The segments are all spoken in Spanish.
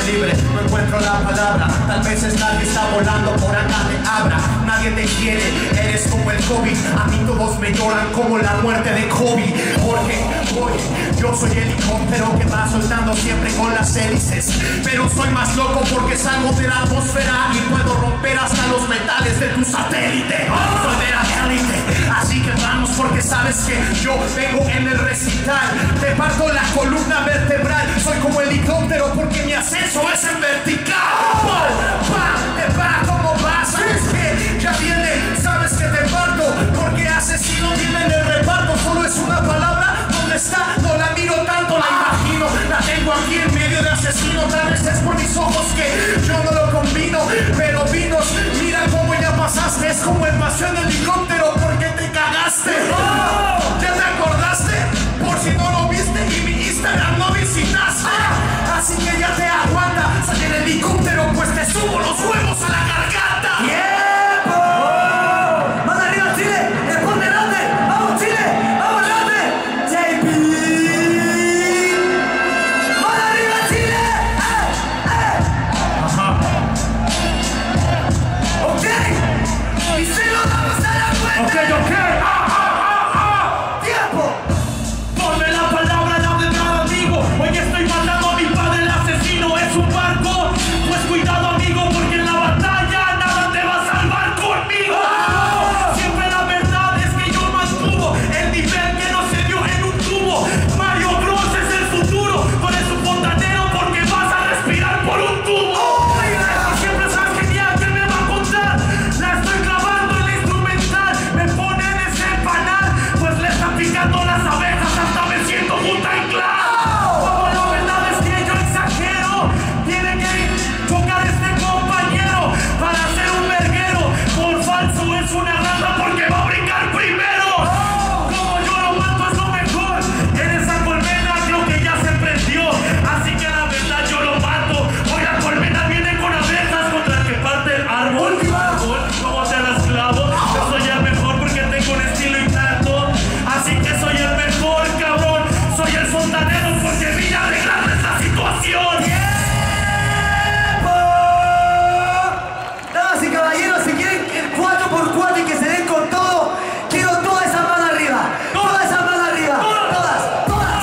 libre, no encuentro la palabra. Tal vez es nadie está volando por acá, te abra. Nadie te quiere, eres como el COVID. A mí todos me lloran como la muerte de Kobe. Porque hoy yo soy helicóptero que va soltando siempre con las hélices. Pero soy más loco porque salgo de la atmósfera y puedo romper hasta los metales de tu satélite. Soy de la élite, así que vamos porque sabes que yo vengo en el recital. Te parto la columna vertebral. Soy como helicóptero porque mi ascenso es en vertical. Te va, ¿cómo vas? ¿Sabes que ya viene? ¿Sabes que te parto? Porque asesino viene en el reparto. Solo es una palabra. ¿Dónde está? No la miro tanto, la imagino. La tengo aquí en medio de asesino. Tal vez es por mis ojos que yo no lo combino. Pero vinos, mira cómo ya pasaste. Es como el paseo en helicóptero porque te cagaste. ¿Ya te acordaste? Por si no lo viste y mi Instagram no visitaste. Así que ya te aguanta. Sal en helicóptero pues te subo los huevos a la garganta. ¡Tiempo! ¡Mano arriba, Chile! ¡Responde grande! ¡Vamos, Chile! ¡Vamos, grande! ¡JP! ¡Mano arriba, Chile! Ajá. ¡Ok! ¡Y si lo damos a la vuelta! Ok. ¡Tiempo! Ponme la palabra, la verdad, amigo. Hoy estoy matando a mi padre, el asesino es un barco. Pues cuidado, amigo, porque en la batalla nada te va a salvar conmigo. Siempre la verdad es que yo mantuvo el nivel que no se dio en un tubo. Mario Bros es el futuro. Tú eres un fontanero porque vas a respirar por un tubo. Siempre sabes genial que me va a contar. La estoy clavando en la instrumental. Me ponen ese panal, pues le están picando las abejas. Hasta me siento Wu-Tang Clan. Como la verdad es que yo exagero. Tiene que chocar este compañero para ser un verguero. Por falso es una rata porque va a brincar primero. Como yo lo mato es lo mejor. En esa colmena creo que ya se prendió. Así que la verdad yo lo mato. Hoy la colmena viene con abejas contra el que parte el árbol. ¿Cómo te las clavo? Yo soy el mejor porque tengo un estilo intacto. Así que soy el mejor, cabrón. Soy el fontanero porque vine a arreglarles la situación. Damas y caballeros, si quieren el 4x4 y que se den con todo, quiero todas esas manos arriba. Todas esas manos arriba. Todas, todas.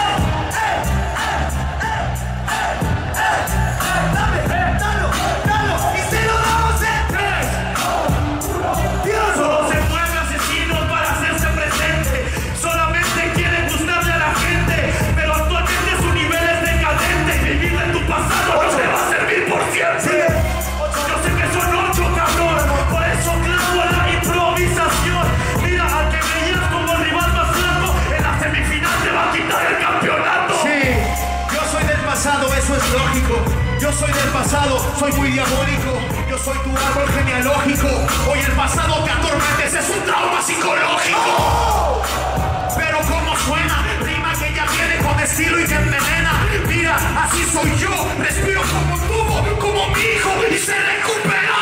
Dalo. Y se lo damos en 3, 1, Dios. Solo se mueve asesino para hacerse presente. Solamente quiere gustarle a la gente. Pero actualmente su nivel es decadente. Vivir en tu pasado no te va a servir por siempre. Yo sé que son 8, cabrón. Por eso clavo la improvisación. Mira, al que veías como el rival más flaco, en la semifinal te va a quitar el campeonato. Sí, yo soy del pasado, eso es lógico. Yo soy del pasado, soy muy diabólico. Yo soy tu árbol genealógico. Hoy el pasado te atormenta, ese es un trauma psicológico. Pero como suena, rima que ya viene con estilo y que envenena. Mira, así soy yo, respiro como un tubo, como mi hijo y se recuperó.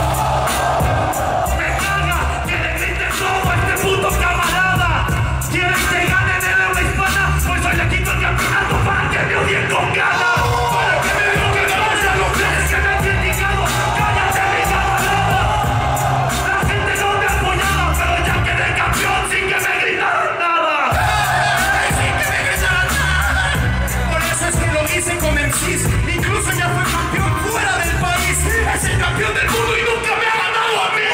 Me caga que le grites todo a este puto camarada. ¿Quieres que gane en el Euro Hispana? Pues hoy le quito el campeonato para que me odien con ganas. Para que me digan que vaya los planes que me han criticado. Cállate, mi camarada. La gente no me apoyaba, pero ya quedé campeón sin que me gritaran nada. Sin que me gritaran nada. Por eso es que lo hice con MCs. Incluso ya fue campeón fuera del país. Es el campeón del mundo y nunca me ha ganado a mí.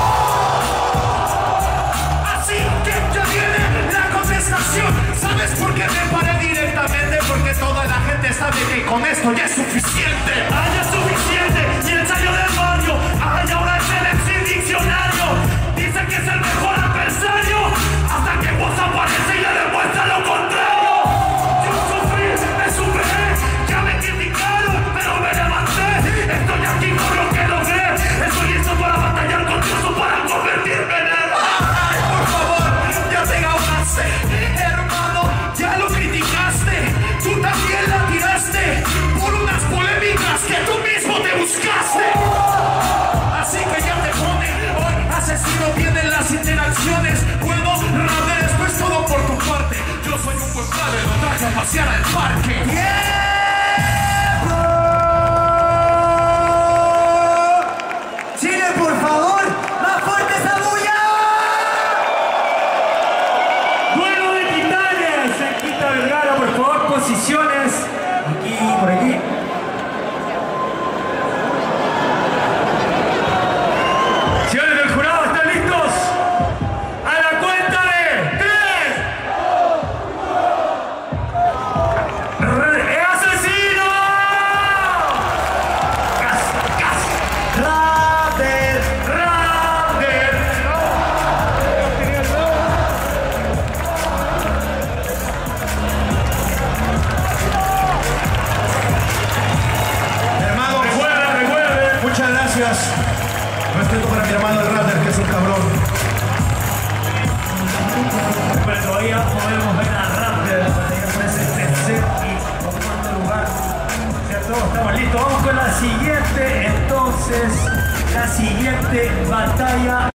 Así que ya viene la contestación. ¿Sabes por qué me paré directamente? Porque toda la gente sabe que con esto ya es suficiente. ¡Ay, es suficiente! ¡Y él salió del barrio! ¡Ay, ahora es el MC Diccionario! Dice que es el mejor adversario hasta que vos aparece y le demuestra lo contrario. Yo sufrí, me superé, ya me criticaron, pero me levanté. Estoy aquí por lo que logré. Estoy listo para batallar con Dios o para convertirme en él. Ay, por favor, ya te ahogaste. Hermano, ya lo criticaste. Tú también la tiraste por unas polémicas que gracias. Respeto para mi hermano el Raptor, que es un cabrón. Bueno, todavía podemos ver a Raptor por ese tercer y cuarto lugar. ¿Cierto? Estamos listos. Vamos con la siguiente, entonces, la siguiente batalla.